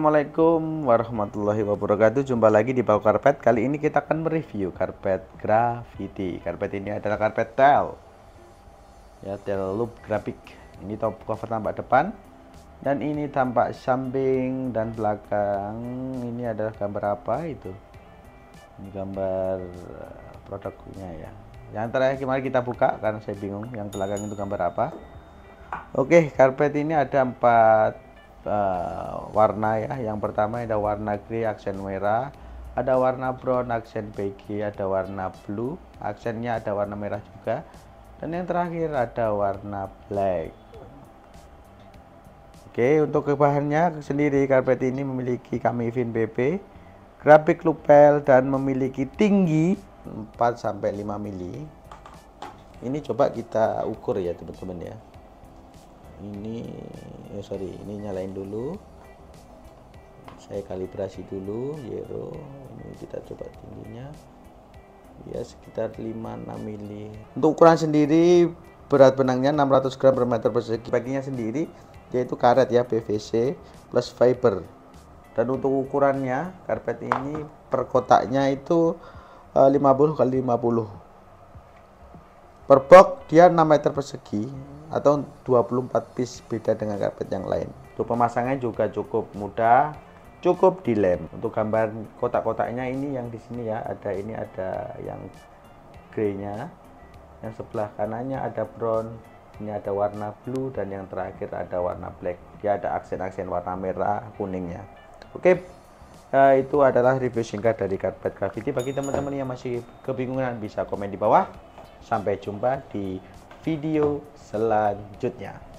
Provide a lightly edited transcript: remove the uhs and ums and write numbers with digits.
Assalamualaikum warahmatullahi wabarakatuh. Jumpa lagi di Bau Karpet. Kali ini kita akan mereview karpet graffiti. Karpet ini adalah karpet tile, ya, tile loop grafik. Ini top cover tampak depan, dan ini tampak samping dan belakang. Ini adalah gambar apa itu? Ini gambar produknya ya. Yang terakhir mari kita buka karena saya bingung yang belakang itu gambar apa. Oke, karpet ini ada 4 warna ya. Yang pertama ada warna grey aksen merah, ada warna brown aksen beige, ada warna blue aksennya ada warna merah juga, dan yang terakhir ada warna black. Oke, untuk bahannya sendiri, karpet ini memiliki Kamifin PP, grafik lupel, dan memiliki tinggi 4-5 mili. Ini coba kita ukur ya teman-teman ya. Ini ini nyalain dulu, saya kalibrasi dulu Yero. Ini kita coba tingginya ya sekitar 5-6 mili. Untuk ukuran sendiri, berat benangnya 600 gram per meter persegi. Baginya sendiri yaitu karet ya, PVC plus fiber. Dan untuk ukurannya, karpet ini per kotaknya itu 50 kali 50. Per box dia 6 meter persegi atau 24 piece, beda dengan karpet yang lain. Untuk pemasangannya juga cukup mudah, cukup dilem. Untuk gambar kotak-kotaknya ini yang di sini ya, ini ada yang grey-nya, yang sebelah kanannya ada brown, ini ada warna blue, dan yang terakhir ada warna black. Dia ada aksen-aksen warna merah kuningnya. Oke, itu adalah review singkat dari karpet graffiti. Bagi teman-teman yang masih kebingungan bisa komen di bawah. Sampai jumpa di video selanjutnya.